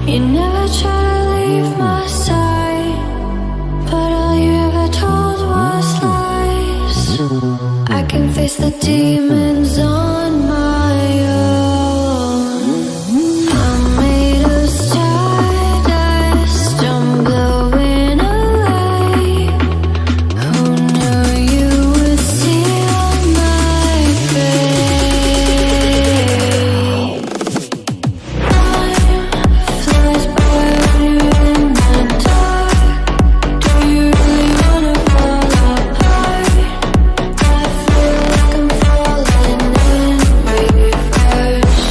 You never try to leave my side, but all you ever told was lies. I can face the demons on my own. I'm made of stardust, I'm blowing away. Who knew you would seal my fate? Time flies by when you're in the dark. Do you really wanna fall apart? I feel like I'm falling in reverse.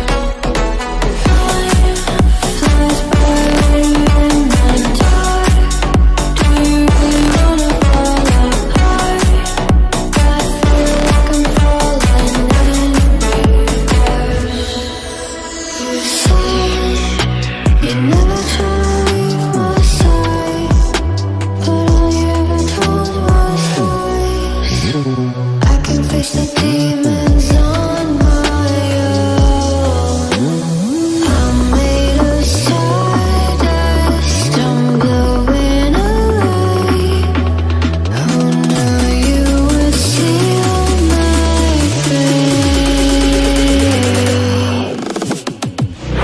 Time flies by when you're in the dark. Do you really wanna fall apart? I feel like I'm falling in reverse. You say you never try to leave my side, but all you ever told was lies. I can face the demons on my own. I'm made of stardust, I'm blowing away. Who knew you would seal my fate?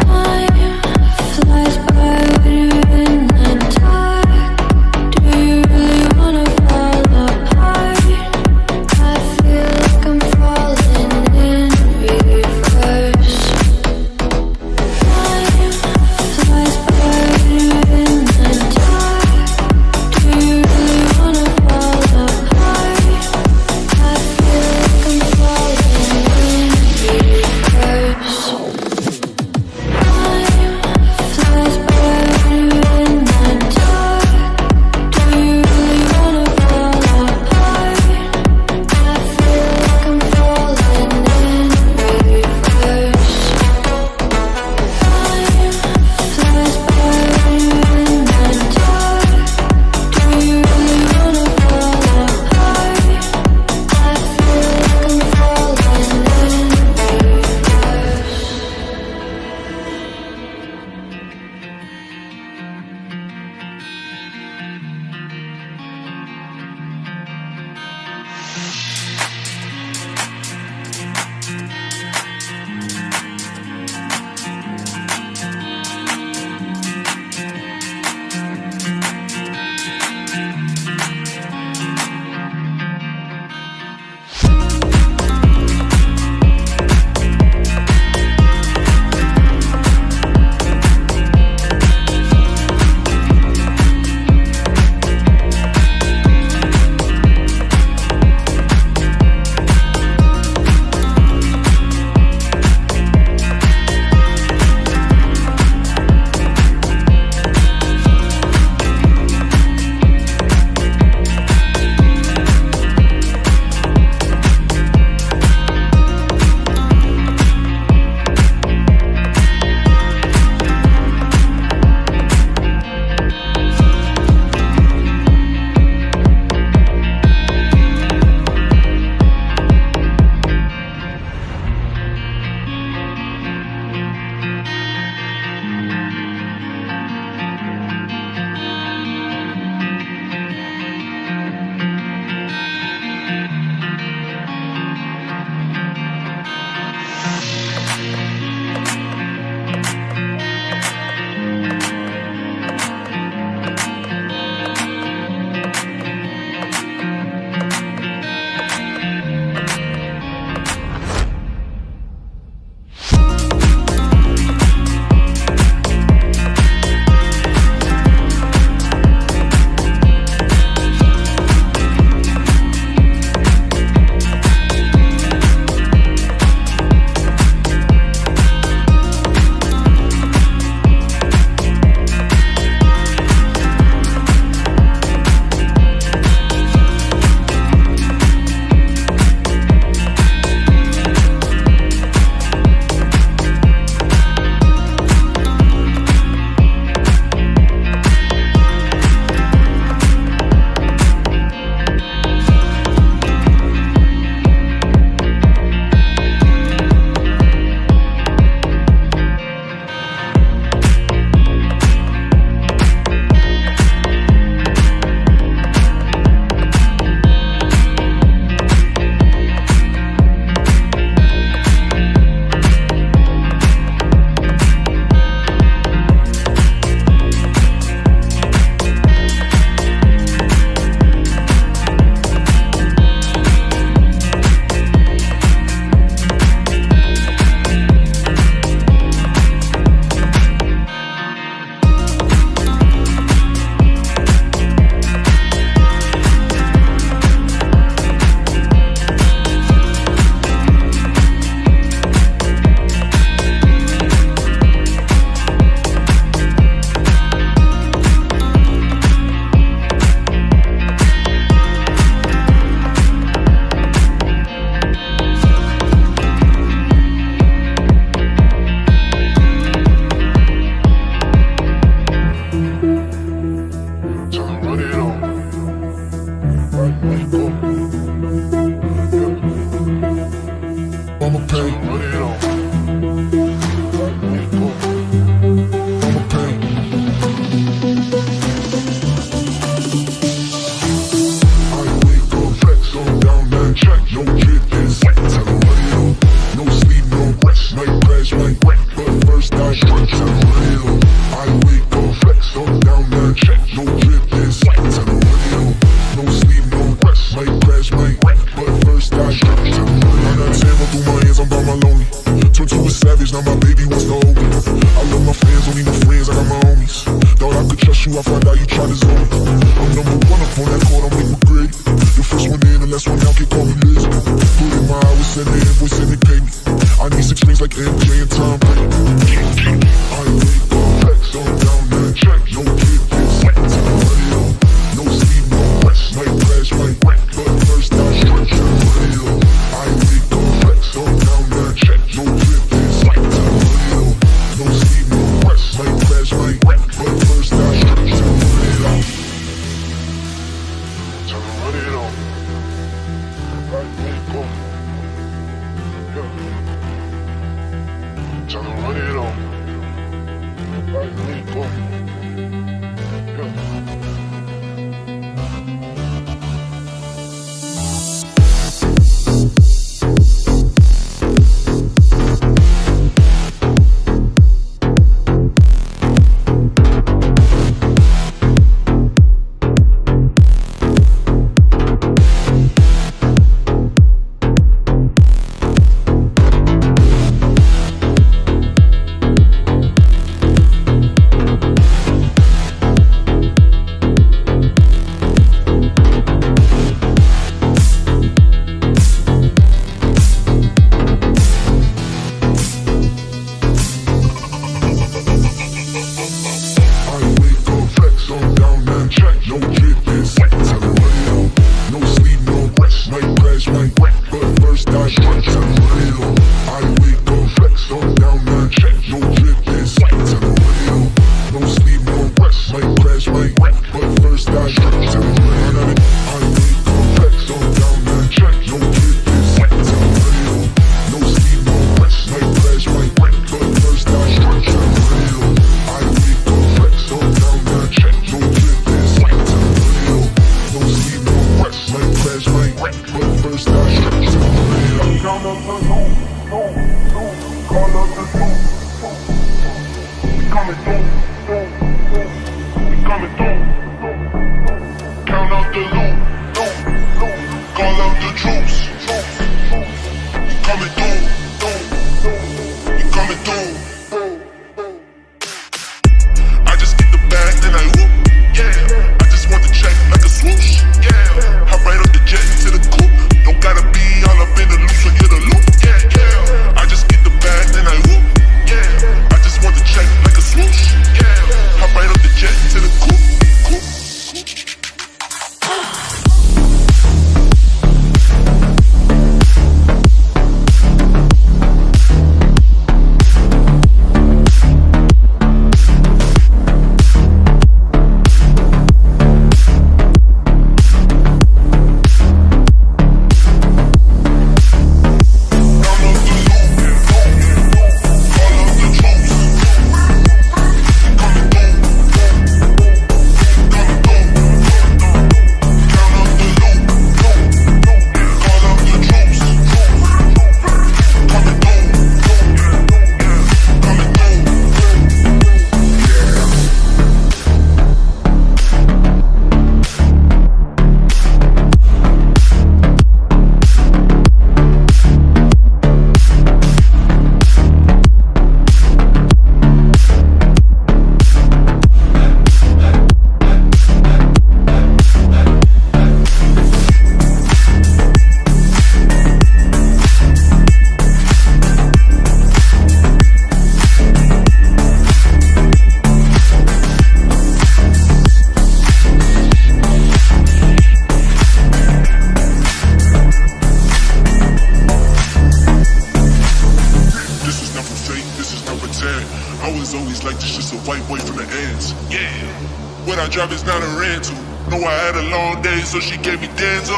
job is not a rental. Know I had a long day, so she gave me Denzel.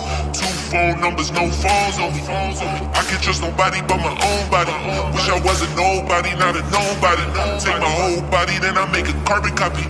2 phone numbers, no phones on me. I can trust nobody but my own body. Wish I wasn't nobody, not a nobody. Take my whole body, then I make a carbon copy.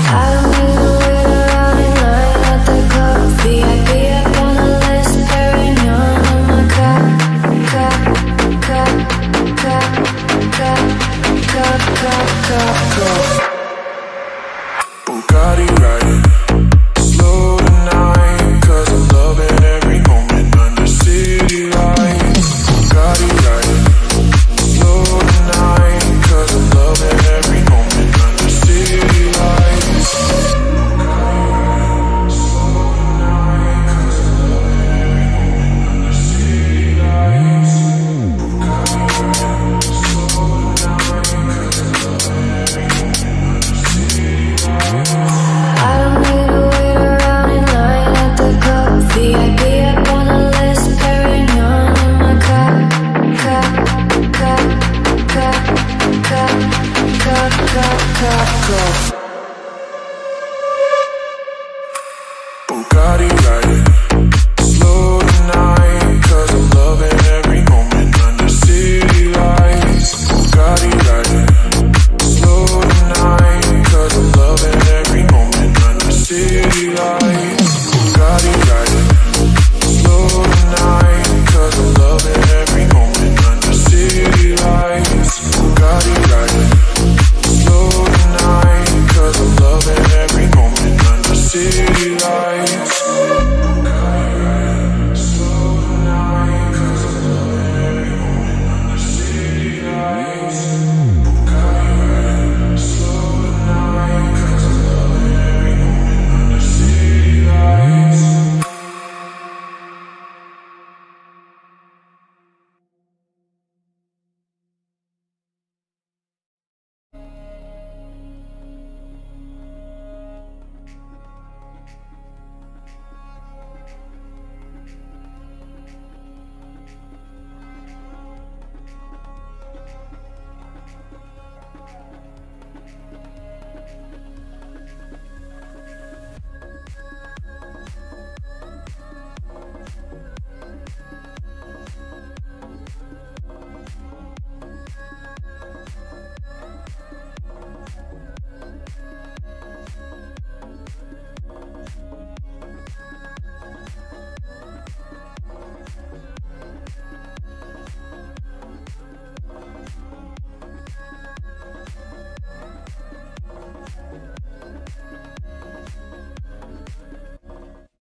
Bugatti riding slow tonight, 'cause I'm loving every moment under city lights. Bugatti riding slow tonight, 'cause I'm loving every moment under city lights.